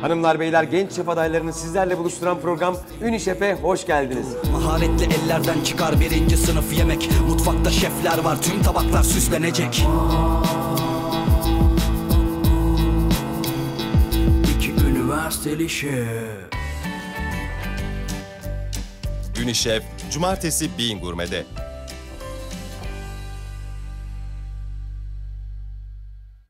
Hanımlar beyler, genç şef adaylarını sizlerle buluşturan program Ünişef'e hoş geldiniz. Maharetli ellerden çıkar birinci sınıf yemek. Mutfakta şefler var, tüm tabaklar süslenecek. İki üniversiteli şef. Ünişef, Cumartesi Bean Gurme'de.